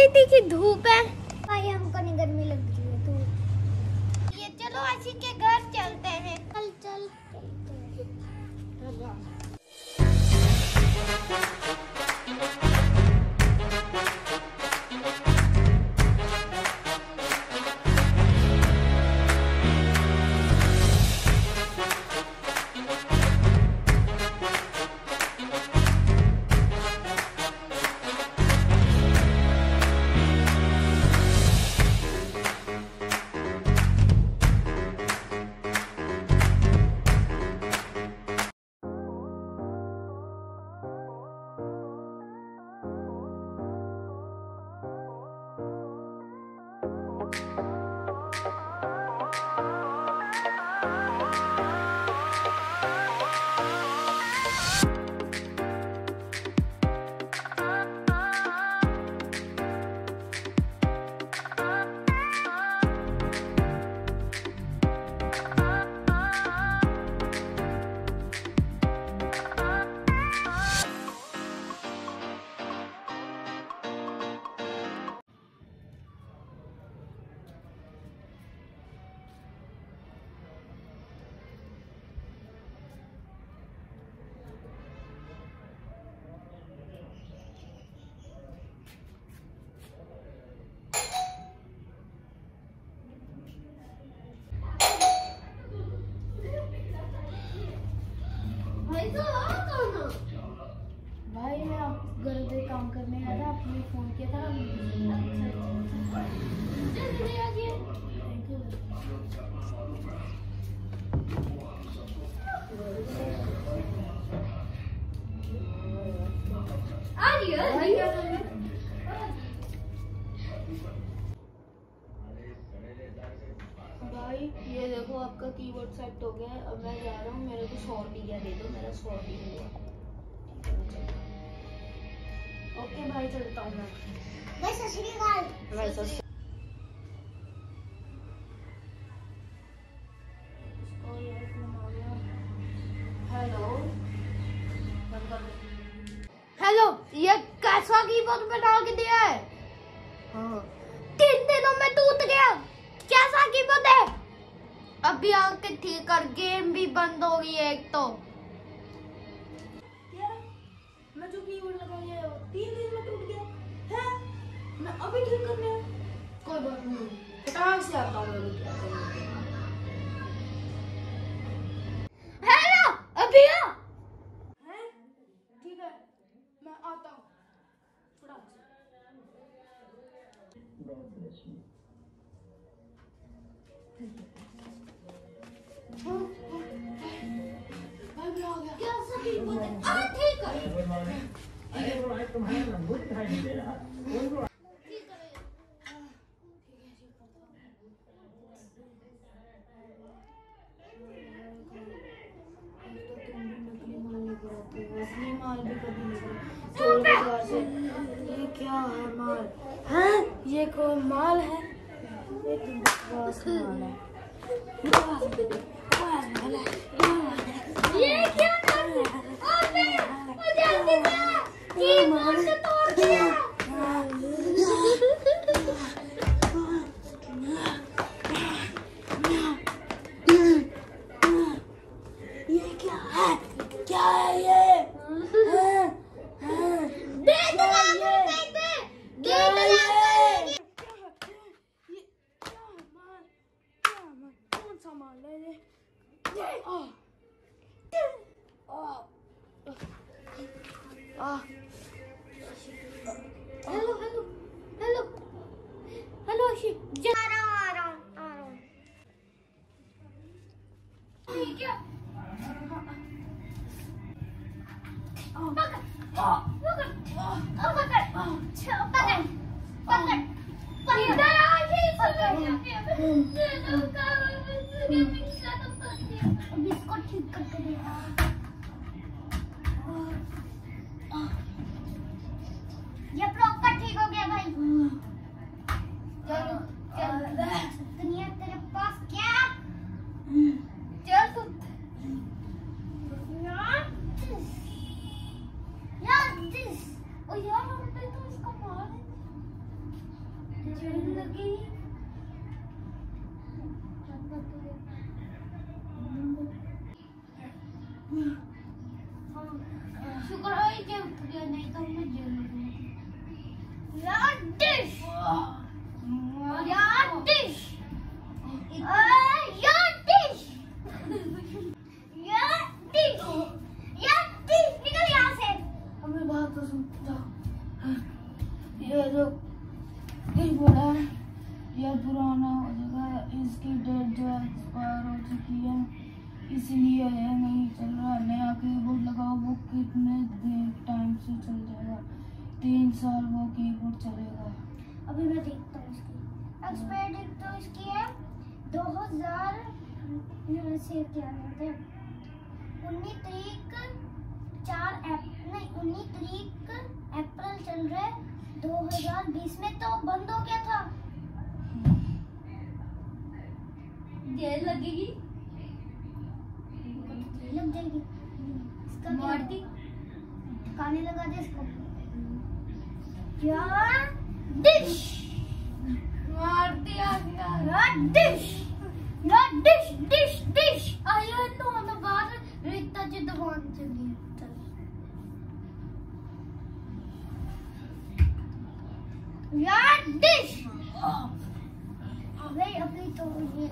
तीखी धूप है भाई, हमको नहीं गर्मी लग रही है धूप। ये चलो आशी के घर चलते हैं। चल चल चलते हैं। भाई मैं आप घर पे काम करने आया था, आपने फोन किया था। भाई ये देखो आपका कीबोर्ड सेट हो गया है। अब मैं जा रहा हूँ, मेरे को 100 रुपया दे दो, मेरा 100 रुपया हुआ। ओके भाई चलता हूँ मैं। हेलो, ये कैसा कीबोर्ड बना के दिया है? हाँ 3 दिनों में टूट गया। कैसा कीबोर्ड है? अभी आके ठीक कर, गेम भी बंद हो गई है एक तो। मैं जो कीबोर्ड लगाया है 3 दिन में टूट गया है। मैं अभी ठीक करने कोई बात नहीं, कहाँ से आता हूँ। हेलो अभी आ है? ठीक है मैं आता हूँ। माल भी कभी नहीं। ये क्या है माल है? ये कोई माल है? ये क्या तोड़ दिया। ये क्या है? क्या है ये? हेलो हेलो हेलो हेलो आ रहा हूँ। ठीक है इसको ठीक करके देगा। ये प्रॉपर ठीक हो गया भाई। चलो दुनिया तेरे पास क्या? चल तू यार दिस ओ यार हम पे तो इसका मार है। शुक्र है कि उठ गया, नहीं तो मैं जेल में। यार डिश, यार डिश, यार डिश, यार डिश, यार डिश, निकल यहाँ से। हमें बात तो सुन जाओ। ये जो बड़ा है, यह पुराना हो जाएगा, इसकी डेट जो है एक्सपायर हो चुकी है, इसलिए यह नहीं चल रहा। नया कीबोर्ड लगाओ, वो कितने देर टाइम से चल जाएगा? 3 साल वो कीबोर्ड चलेगा। अभी मैं देखता हूँ इसकी एक्सपायर डेट। तो इसकी है 2000 से क्या होता है 19 तारीख 19 तारीख अप्रैल चल रहा है 2020 में, तो बंद हो गया था। जेल लगेगी, लग जाएगी। इसका मारती काने लगा दे इसको। यार डिश मार दिया गया। यार डिश, यार डिश डिश डिश आया तो हम बाहर रिश्ता जी दुकान चली। यार डिश अबे अभी तो ये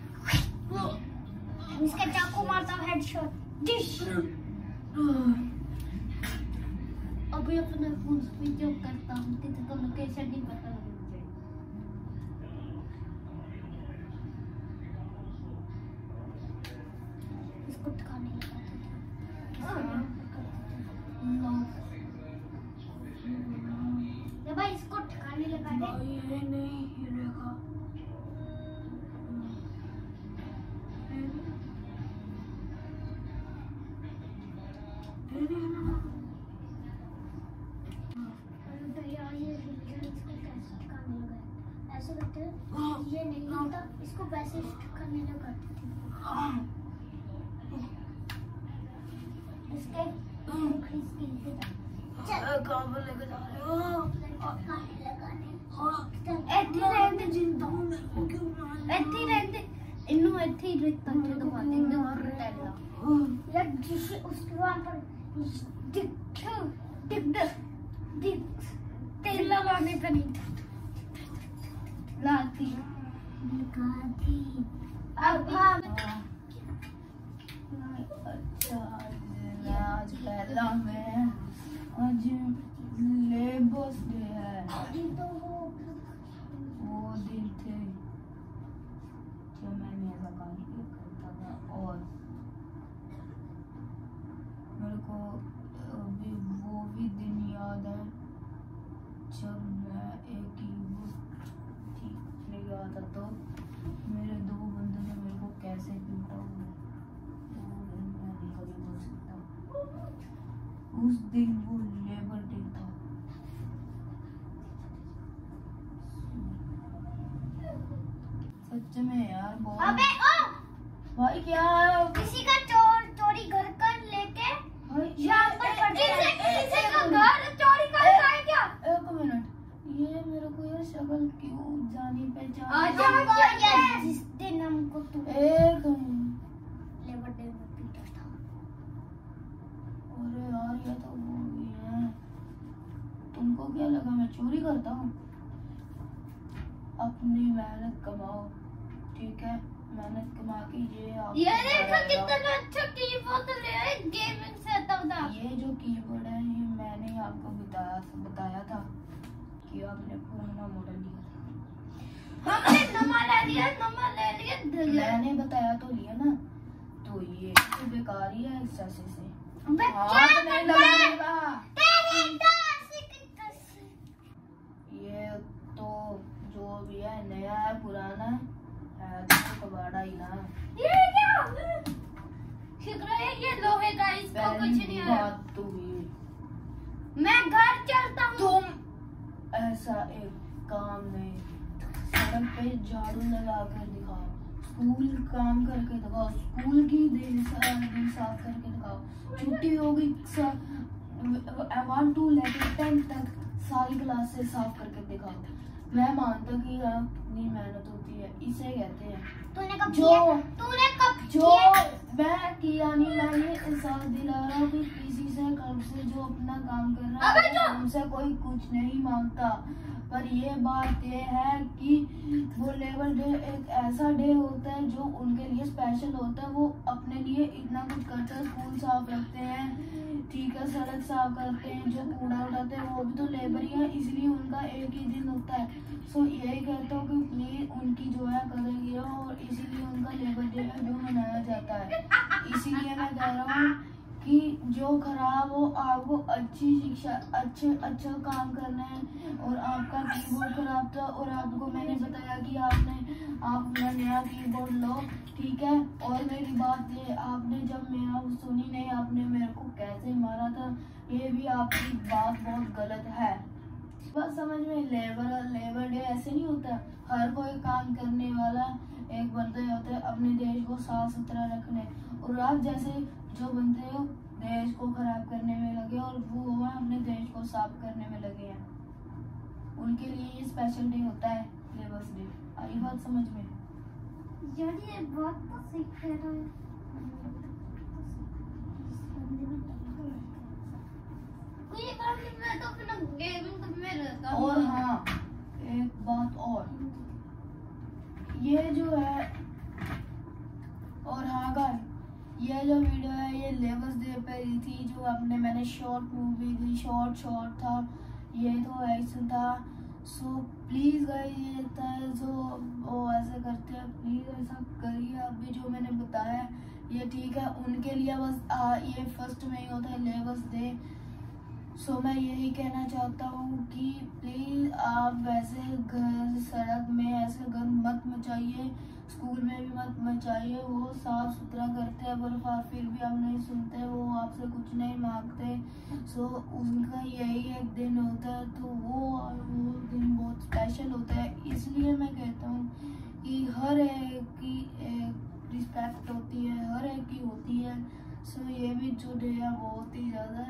इसका चाकू मारता हूँ हेडशॉट। डिश अभी अपने फोन स्विच ऑफ करता हूँ, किसी को लोकेशन नहीं पता मुझे। इसको ठिकाने लगा भाई, इसको ठिकाने लगा दे। ये नहीं हिलेगा। ऐसे करते ये नहीं होता, इसको वैसे करने लगा इसके कहाँ पर लेके जा रहे हो? उसके वहाँ पर तेल लगाने का नहीं लाती अब अच्छा आज पहला मैं आज लेबर्स डे है। वो दिन थे जब मैंने ऐसा काम करता था, और मेरे को अभी वो भी दिन याद है जब मैं एक कीबोर्ड ठीक लेके आता तो मेरे 2 बंदों ने मेरे को कैसे पीटा, वो दिन मैं नहीं कभी भूल सकता। उस दिन वो लेबर डे था। सच में यार बहुत। अबे ओ भाई क्या किसी का चोरी घर कर लेके यहाँ पर किसी का घर चोरी कर रहा है क्या? 1 मिनट, ये मेरे को ये शक्ल क्यों जानी पहचान? जिस दिन हमको तू 1 लेबर डे में पीटा था। अरे यार ये तो वो भी है। तुमको क्या लगा मैं चोरी करता हूँ? अपनी मेहनत कमाओ, ठीक है? मेहनत कमा के ये देखो कितना अच्छा कीबोर्ड है, गेमिंग सेटअप था। ये जो कीबोर्ड है ये मैंने आपको बताया था कि आपने पुराना मॉडल लिया था। हमने नया ले लिया। मैंने बताया तो लिया ना, तो ये तो बेकार ही है इस जैसे से। हाथ नहीं लगाएगा। ये तो जो भी है नया है पुराना है तो कबाड़ा ही ना। ये क्या शुक्र है ये लोहे का, इसको कुछ नहीं है। बात तो हुई। मैं घर चलता हूँ। तुम ऐसा एक काम नहीं, सड़क पे झाड़ू लगा कर दिखाओ, स्कूल काम करके दिखाओ, स्कूल की दिन साफ करके दिखाओ, छुट्टी होगी 1 to 10 तक सारी क्लासेस साफ करके दिखाओ। मैं मानता कि कितनी मेहनत होती है, इसे कहते हैं। तूने कब जो किया? तूने कब जो किया? मैं किया नहीं, मैं ये एहसास दिला रहा हूँ कि किसी से कल से जो अपना काम कर रहा अबे है जो- उनसे कोई कुछ नहीं मांगता। पर ये बात ये है कि वो लेबर डे एक ऐसा डे होता है जो उनके लिए स्पेशल होता है। वो अपने लिए इतना कुछ करते हैं, स्कूल साफ रखते हैं, ठीक है, सड़क साफ करते हैं, जो कूड़ा उठाते हैं वो भी तो लेबर ही है, इसलिए उनका एक ही दिन होता है। सो यही कहता हूँ कि प्लीज उनकी जो है कदर किया, और इसीलिए उनका लेबर डे है जो मनाया जाता है। इसीलिए मैं कह रहा हूँ कि जो खराब हो, आपको अच्छी शिक्षा, अच्छा काम करना है। और आपका कीबोर्ड खराब था और आपको मैंने बताया कि आप अपना नया कीबोर्ड लो, ठीक है। और मेरी बात ये, आपने जब मेरा सुनी नहीं, आपने मेरे को कैसे मारा था, ये भी आपकी बात बहुत गलत है। बस समझ में, लेबर डे ऐसे नहीं होता। हर कोई काम करने वाला एक बंदे होते हैं अपने देश को साफ सुथरा रखने, और आप जैसे जो बंदे हो देश को खराब करने में लगे, और वो अपने देश को साफ करने में लगे हैं। उनके लिए ये स्पेशल डे होता है, लेबर्स डे। आई बात समझ में? यार ये बात तो सही कह रहा है। कोई काम नहीं, मैं तो अपना गेमिंग में रहता हूँ। और हाँ, एक बात और, ये जो है, और हाँ गाइस, ये जो वीडियो है ये लेबर्स डे पे ही थी, जो आपने मैंने शॉर्ट मूवी थी, शॉर्ट था, ये तो ऐसा था। सो प्लीज़ गाइस, ये था जो वो ऐसे करते हैं, प्लीज़ ऐसा करिए। अभी जो मैंने बताया ये ठीक है, उनके लिए बस ये फर्स्ट में ही होता है लेबर्स डे। सो मैं यही कहना चाहता हूँ कि प्लीज़ आप वैसे घर सड़क में ऐसे गंद मत मचाइए, स्कूल में भी मत मचाइए। वो साफ सुथरा करते हैं पर फिर भी आप नहीं सुनते, वो आपसे कुछ नहीं मांगते। सो उनका यही एक दिन होता है, तो वो दिन बहुत स्पेशल होता है। इसलिए मैं कहता हूँ कि हर एक की एक रिस्पेक्ट होती है, हर एक की होती है। सो ये भी जो डे है बहुत ही ज़्यादा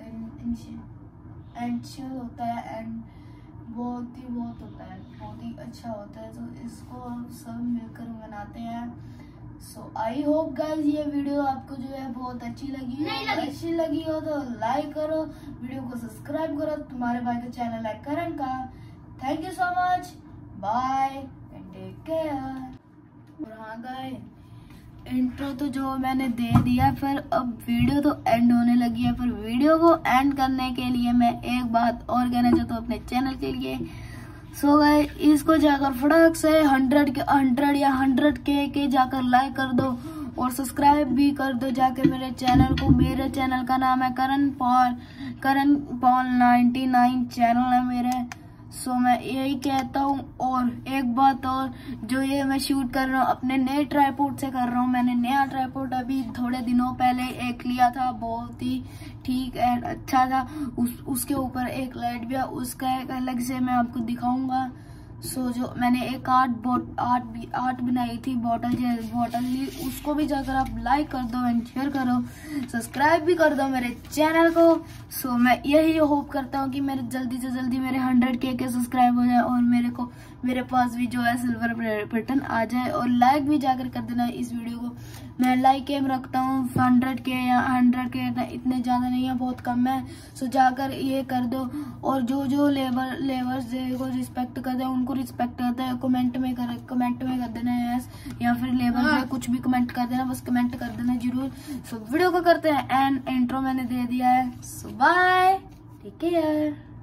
एंशियल होता है, एंड बहुत होता है, बहुत ही अच्छा होता है। तो इसको हम सब मिलकर मनाते हैं। सो आई होप गाइस ये वीडियो आपको जो है बहुत अच्छी लगी हो। अच्छी लगी हो तो लाइक करो, वीडियो को सब्सक्राइब करो। तुम्हारे भाई का चैनल है करण का। Thank you so much, bye and take care. और हाँ गाइस, इंट्रो तो जो मैंने दे दिया, फिर अब वीडियो तो एंड होने लगी है। फिर वीडियो को एंड करने के लिए मैं एक बात और कहना चाहता हूँ अपने चैनल के लिए। सो गाइस, इसको जाकर फटाक से 100 या 100K के जाकर लाइक कर दो, और सब्सक्राइब भी कर दो जाके मेरे चैनल को। मेरे चैनल का नाम है करण पॉल 99 चैनल है मेरे। सो मैं यही कहता हूँ। और एक बात और, जो ये मैं शूट कर रहा हूँ अपने नए ट्राइपॉड से कर रहा हूँ। मैंने नया ट्राइपॉड अभी थोड़े दिनों पहले एक लिया था, बहुत ही ठीक एंड अच्छा था। उसके ऊपर एक लाइट भी है, उसका एक अलग से मैं आपको दिखाऊंगा। सो जो मैंने एक आर्ट बनाई थी, बॉटल ली, उसको भी जाकर आप लाइक कर दो एंड शेयर करो, सब्सक्राइब भी कर दो मेरे चैनल को। सो मैं यही होप करता हूँ कि मेरे जल्दी से जल्दी मेरे 100K के सब्सक्राइब हो जाए, और मेरे पास भी जो है सिल्वर बटन आ जाए। और लाइक भी जाकर कर देना इस वीडियो को। मैं लाइक एम रखता हूँ 100K या 100K, इतने ज़्यादा नहीं है, बहुत कम है। सो जाकर ये कर दो। और जो लेबर्स को रिस्पेक्ट करते हैं उनको रिस्पेक्ट करते हैं, कमेंट में कर देना यस, या फिर लेबर पे कुछ भी कमेंट कर देना, बस कमेंट कर देना जरूर। सो वीडियो को करते हैं एंड इंट्रो मैंने दे दिया है। So bye, take care.